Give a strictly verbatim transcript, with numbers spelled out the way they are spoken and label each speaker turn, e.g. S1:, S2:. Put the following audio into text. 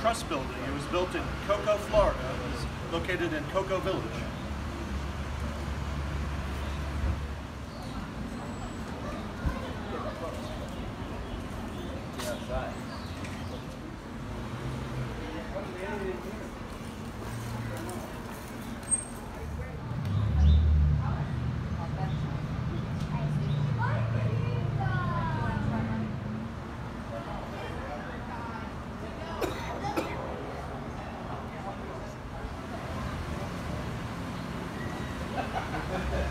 S1: Trust Building. It was built in Cocoa, Florida. It was located in Cocoa Village.
S2: Ha ha ha.